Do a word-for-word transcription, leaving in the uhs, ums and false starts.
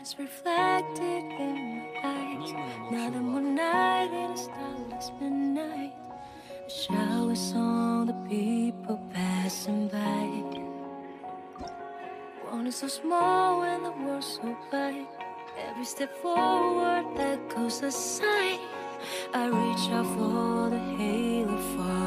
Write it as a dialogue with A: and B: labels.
A: is reflected in my eyes. Another moonlight in a starless midnight. The showers on the people passing by. One is so small and the world's so wide. Every step forward echoes a sigh. I reach out for the halo far